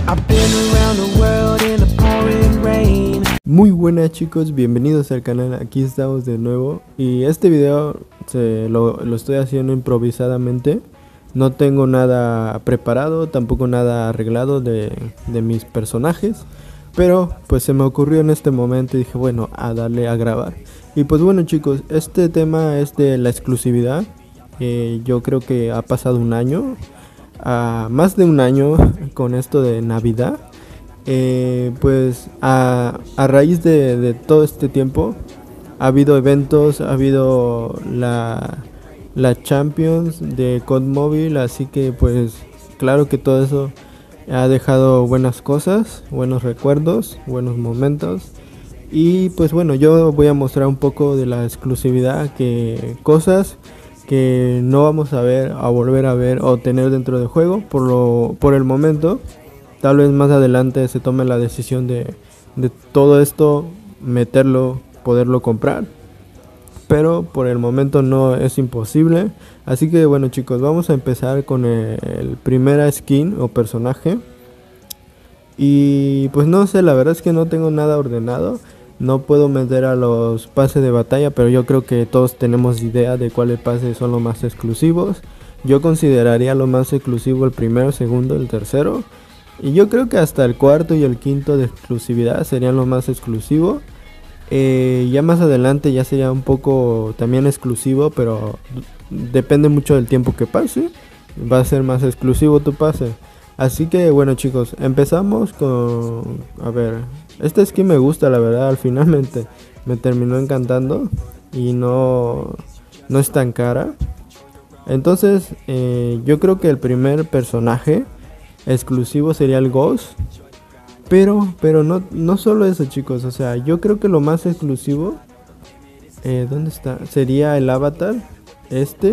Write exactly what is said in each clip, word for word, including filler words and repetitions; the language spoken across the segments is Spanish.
Muy buenas chicos, bienvenidos al canal, aquí estamos de nuevo. Y este video se lo, lo estoy haciendo improvisadamente. No tengo nada preparado, tampoco nada arreglado de, de mis personajes. Pero pues se me ocurrió en este momento y dije bueno, a darle a grabar. Y pues bueno chicos, este tema es de la exclusividad. eh, Yo creo que ha pasado un año, a más de un año con esto de Navidad. Eh, pues a, a raíz de, de todo este tiempo ha habido eventos, ha habido la, la Champions de C O D Mobile, así que pues claro que todo eso ha dejado buenas cosas, buenos recuerdos, buenos momentos. Y pues bueno, yo voy a mostrar un poco de la exclusividad, que cosas que no vamos a ver, a volver a ver o tener dentro del juego por lo por el momento. Tal vez más adelante se tome la decisión de, de todo esto meterlo, poderlo comprar, pero por el momento no es imposible. Así que bueno chicos, vamos a empezar con el, el primer skin o personaje. Y pues no sé, la verdad es que no tengo nada ordenado. No puedo meter a los pases de batalla, pero yo creo que todos tenemos idea de cuáles pases son los más exclusivos. Yo consideraría lo más exclusivo el primero, segundo, el tercero. Y yo creo que hasta el cuarto y el quinto de exclusividad serían lo más exclusivo. Eh, ya más adelante ya sería un poco también exclusivo, pero depende mucho del tiempo que pase. Va a ser más exclusivo tu pase. Así que bueno chicos, empezamos con... A ver, esta skin me gusta la verdad, al finalmente me terminó encantando. Y no, no es tan cara. Entonces eh, yo creo que el primer personaje exclusivo sería el Ghost. Pero, pero no, no solo eso chicos, o sea, yo creo que lo más exclusivo, eh, ¿dónde está? Sería el avatar, este,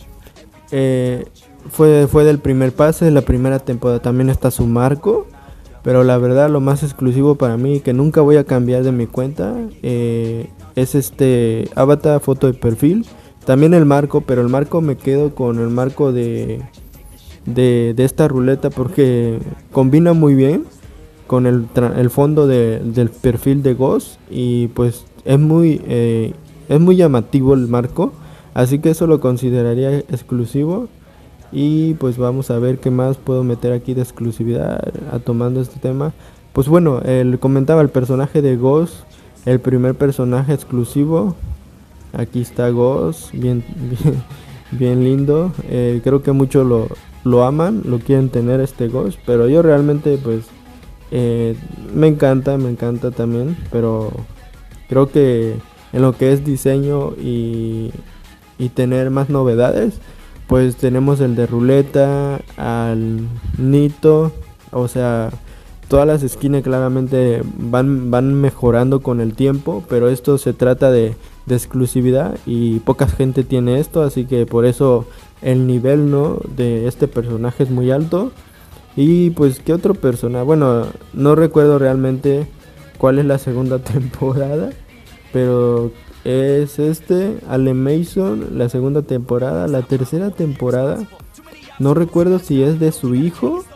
eh, fue, fue del primer pase, de la primera temporada, también está su marco. Pero la verdad lo más exclusivo para mí, que nunca voy a cambiar de mi cuenta, eh, es este avatar, foto de perfil. También el marco, pero el marco me quedo con el marco de... De, de esta ruleta, porque combina muy bien con el, el fondo de, del perfil de Ghost. Y pues es muy eh, es muy llamativo el marco, así que eso lo consideraría exclusivo. Y pues vamos a ver qué más puedo meter aquí de exclusividad a tomando este tema. Pues bueno, el, comentaba el personaje de Ghost, el primer personaje exclusivo. Aquí está Ghost, bien, bien, bien lindo. eh, creo que muchos lo lo aman, lo quieren tener este Ghost, pero yo realmente pues eh, me encanta, me encanta también, pero creo que en lo que es diseño y, y tener más novedades, pues tenemos el de ruleta, al Nito, o sea, todas las skins claramente van, van mejorando con el tiempo, pero esto se trata de, de exclusividad y poca gente tiene esto, así que por eso el nivel no de este personaje es muy alto. Y pues qué otro personaje, bueno, no recuerdo realmente cuál es la segunda temporada, pero es este Ale Mason, la segunda temporada. La tercera temporada no recuerdo si es de su hijo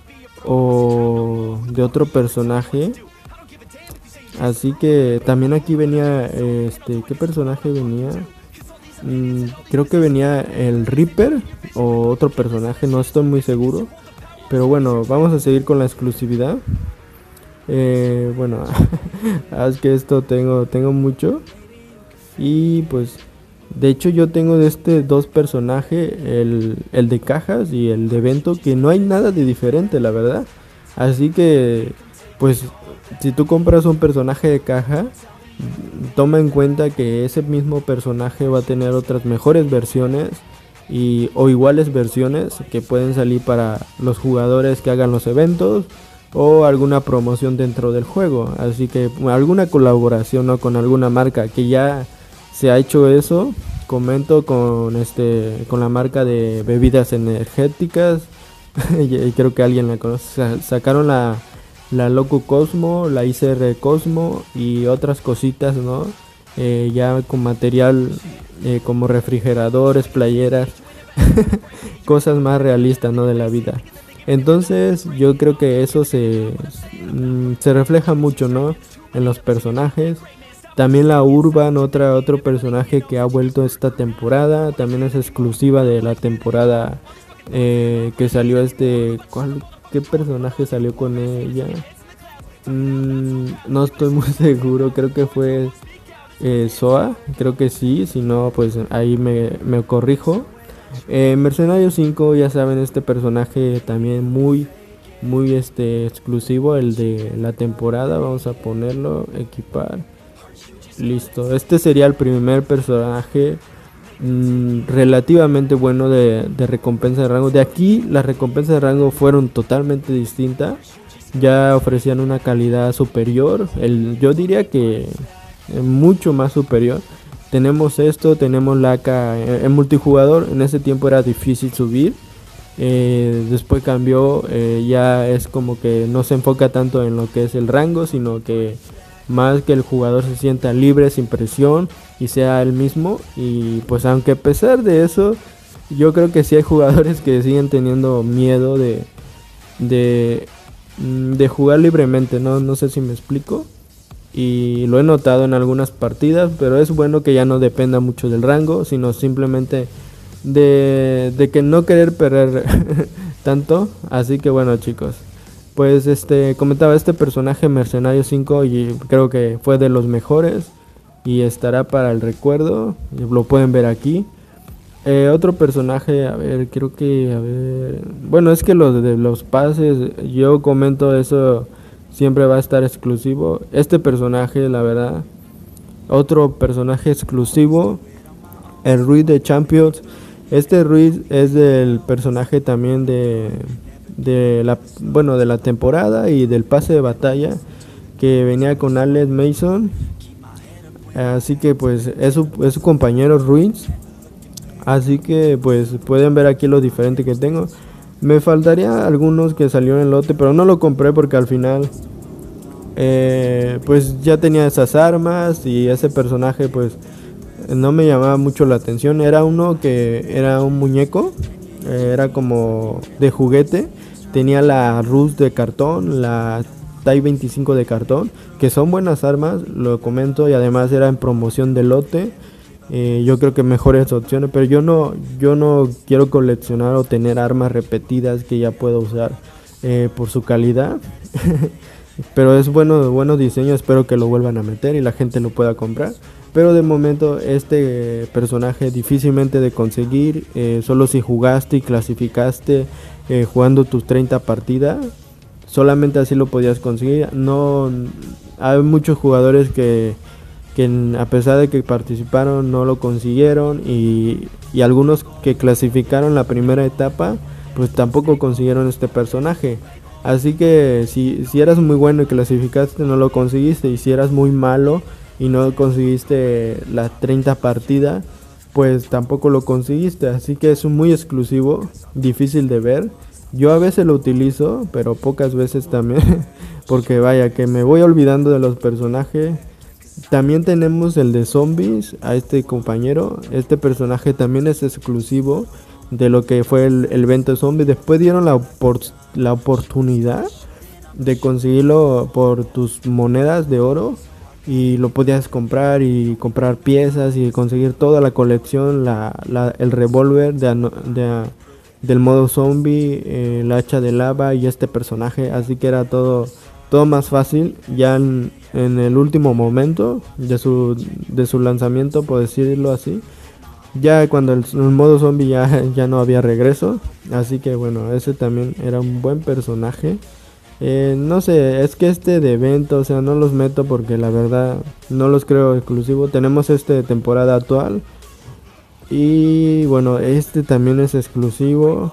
o de otro personaje. Así que también aquí venía este, ¿qué personaje venía? Mm, creo que venía el Reaper o otro personaje, no estoy muy seguro. Pero bueno, vamos a seguir con la exclusividad. Eh, bueno, es que esto tengo, tengo mucho. Y pues, de hecho yo tengo de este dos personajes, el, el de cajas y el de evento, que no hay nada de diferente, la verdad. Así que, pues, si tú compras un personaje de caja, toma en cuenta que ese mismo personaje va a tener otras mejores versiones y o iguales versiones que pueden salir para los jugadores que hagan los eventos o alguna promoción dentro del juego. Así que alguna colaboración, ¿no?, con alguna marca que ya se ha hecho eso. Comento con este con la marca de bebidas energéticas y creo que alguien la conoce. Sacaron la la Loco Cosmo, la I C R Cosmo y otras cositas, ¿no? Eh, ya con material eh, como refrigeradores, playeras, cosas más realistas, ¿no?, de la vida. Entonces yo creo que eso se, mm, se refleja mucho, ¿no? En los personajes. También la Urban, otra, otro personaje que ha vuelto esta temporada, también es exclusiva de la temporada eh, que salió este... ¿cuál, ¿Qué personaje salió con ella? Mm, no estoy muy seguro, creo que fue eh, Soa, creo que sí, si no pues ahí me, me corrijo. Eh, Mercenario cinco, ya saben, este personaje también muy, muy este exclusivo, el de la temporada, vamos a ponerlo, equipar. Listo, este sería el primer personaje mmm, relativamente bueno de, de recompensa de rango. De aquí las recompensas de rango fueron totalmente distintas. Ya ofrecían una calidad superior. El, yo diría que eh, mucho más superior. Tenemos esto, tenemos la A K en, en multijugador. En ese tiempo era difícil subir. Eh, después cambió, eh, ya es como que no se enfoca tanto en lo que es el rango, sino que más que el jugador se sienta libre, sin presión y sea el mismo. Y pues aunque a pesar de eso, yo creo que sí hay jugadores que siguen teniendo miedo de de, de jugar libremente, no, no sé si me explico. Y lo he notado en algunas partidas, pero es bueno que ya no dependa mucho del rango, sino simplemente de, de que no querer perder tanto. Así que bueno, chicos, pues este comentaba este personaje Mercenario cinco y creo que fue de los mejores y estará para el recuerdo, lo pueden ver aquí. Eh, otro personaje, a ver, creo que, a ver, bueno, es que los de los pases, yo comento eso, siempre va a estar exclusivo. Este personaje, la verdad, otro personaje exclusivo, el Ruiz de Champions. Este Ruiz es del personaje también de, de la, bueno, de la temporada y del pase de batalla que venía con Alex Mason. Así que pues es su, es su compañero Ruiz. Así que pues pueden ver aquí lo diferente que tengo. Me faltaría algunos que salieron en el lote, pero no lo compré porque al final eh, pues ya tenía esas armas y ese personaje pues no me llamaba mucho la atención. Era uno que era un muñeco, eh, era como de juguete. Tenía la Rus de cartón, la Tai veinticinco de cartón, que son buenas armas, lo comento, y además era en promoción de lote. Eh, yo creo que mejores opciones, pero yo no yo no quiero coleccionar o tener armas repetidas que ya puedo usar eh, por su calidad. Pero es bueno, bueno diseño, espero que lo vuelvan a meter y la gente lo pueda comprar. Pero de momento este eh, personaje difícilmente de conseguir, eh, solo si jugaste y clasificaste eh, jugando tus treinta partidas, solamente así lo podías conseguir. No, hay muchos jugadores que que a pesar de que participaron no lo consiguieron y, y algunos que clasificaron la primera etapa pues tampoco consiguieron este personaje. Así que si, si eras muy bueno y clasificaste no lo conseguiste, y si eras muy malo y no conseguiste las treinta partidas pues tampoco lo conseguiste. Así que es muy exclusivo, difícil de ver. Yo a veces lo utilizo, pero pocas veces también, porque vaya que me voy olvidando de los personajes. También tenemos el de zombies, a este compañero. Este personaje también es exclusivo de lo que fue el, el evento zombie. Después dieron la, opor la oportunidad de conseguirlo por tus monedas de oro. Y lo podías comprar y comprar piezas y conseguir toda la colección. La, la, el revólver de, de, del modo zombie, eh, el hacha de lava y este personaje. Así que era todo... todo más fácil ya en, en el último momento de su, de su lanzamiento, por decirlo así. Ya cuando el, el modo zombie ya, ya no había regreso. Así que bueno, ese también era un buen personaje. Eh, no sé, es que este de evento, o sea, no los meto porque la verdad no los creo exclusivos. Tenemos este de temporada actual. Y bueno, este también es exclusivo.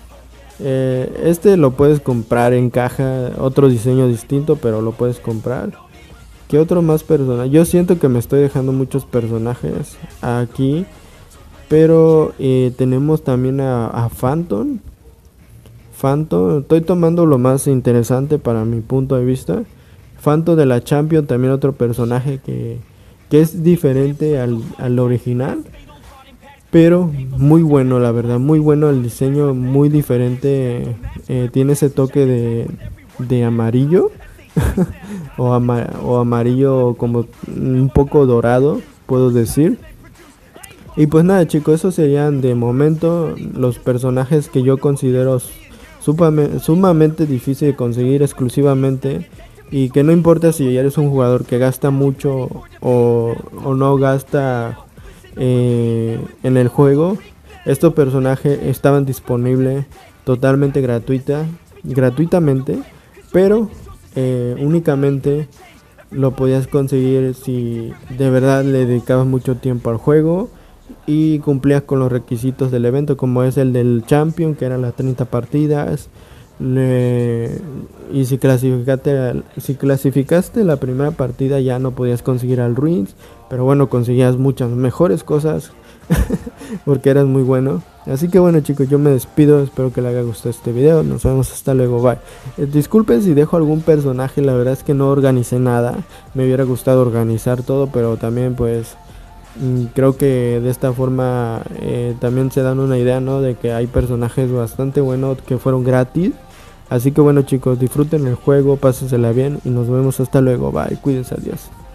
Eh, este lo puedes comprar en caja, otro diseño distinto, pero lo puedes comprar. ¿Qué otro más personaje? Yo siento que me estoy dejando muchos personajes aquí, pero eh, tenemos también a, a Phantom. Phantom, estoy tomando lo más interesante para mi punto de vista. Phantom de la Champions, también otro personaje que, que es diferente al, al original. pero muy bueno, la verdad, muy bueno el diseño, muy diferente. Eh, tiene ese toque de, de amarillo o, ama- o amarillo como un poco dorado, puedo decir. Y pues nada, chicos, esos serían de momento los personajes que yo considero supame- sumamente difícil de conseguir exclusivamente. Y que no importa si eres un jugador que gasta mucho o, o no gasta eh, en el juego, estos personajes estaban disponibles totalmente gratuita, gratuitamente, pero eh, únicamente lo podías conseguir si de verdad le dedicabas mucho tiempo al juego y cumplías con los requisitos del evento, como es el del Champion, que eran las treinta partidas. Le- y si clasificaste, al- si clasificaste la primera partida ya no podías conseguir al Ruins, pero bueno, conseguías muchas mejores cosas porque eras muy bueno. Así que bueno, chicos, yo me despido, espero que les haya gustado este video, nos vemos hasta luego, bye. Eh, disculpen si dejo algún personaje, la verdad es que no organicé nada, me hubiera gustado organizar todo, pero también pues mm, creo que de esta forma eh, también se dan una idea, ¿no? De que hay personajes bastante buenos que fueron gratis. Así que bueno, chicos, disfruten el juego, pásensela bien y nos vemos hasta luego, bye, cuídense, adiós.